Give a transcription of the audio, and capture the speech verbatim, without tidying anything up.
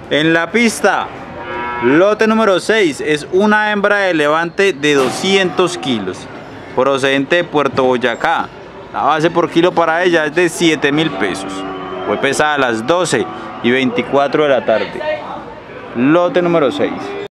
En la pista, lote número seis es una hembra de levante de doscientos kilos, procedente de Puerto Boyacá. La base por kilo para ella es de siete mil pesos. Fue pesada a las doce y veinticuatro de la tarde. Lote número seis.